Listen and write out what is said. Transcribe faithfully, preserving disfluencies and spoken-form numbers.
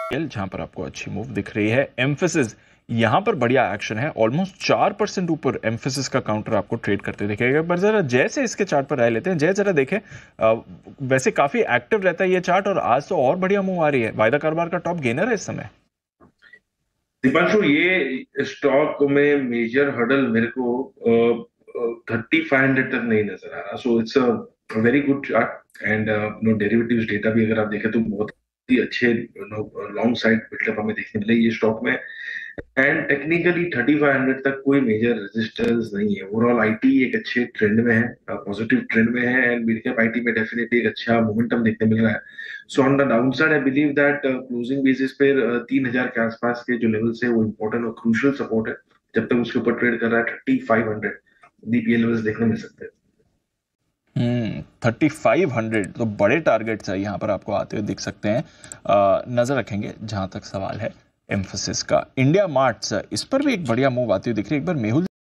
जहां पर आपको अच्छी मूव दिख रही है। एम्फेसिस यहां पर बढ़िया एक्शन है, ऑलमोस्ट चार परसेंट ऊपर एम्फेसिस का काउंटर आपको ट्रेड करते दिखेगा। पर जरा जैसे इसके चार्ट पर राय लेते हैं, जय जरा देखें। अ, वैसे काफी एक्टिव रहता है ये चार्ट और आज तो और बढ़िया मूव आ रही है। वायदा कारोबार का टॉप गेनर है इस समय। दीपांशु, ये स्टॉक में मेजर हर्डल मेरे को थर्टी फाइव हंड्रेड तक नहीं नजर आ रहा। So it's a very good chart and no derivatives data भी अगर आप देखें तो बहुत ही अच्छे लॉन्ग साइड बिल्डअप हमें देखने मिले ये स्टॉक में। And technically thirty five hundred तक कोई मेजर रेजिस्टेंस नहीं है। ओवरऑल आईटी एक अच्छे ट्रेंड में है, पॉजिटिव ट्रेंड में है एंड मिड कैप आईटी में डेफिनेटली एक अच्छा मोमेंटम देखने मिल रहा है। So on the downside I believe that closing basis पे तीन हजार के आसपास के जो लेवल्स है वो इंपॉर्टेंट और क्रूशियल सपोर्ट है। जब तक उसके ऊपर ट्रेड कर रहा है थर्टी फाइव हंड्रेड डीपीए लेवल्स देखने मिल सकते हैं। हम्म थर्टी फाइव हंड्रेड तो बड़े टारगेट्स है यहाँ पर आपको आते हुए दिख सकते हैं। अ, नजर रखेंगे जहां तक सवाल है एम्फोसिस का। इंडिया मार्ट्स, इस पर भी एक बढ़िया मूव आती हुई दिख रही है। एक बार मेहुल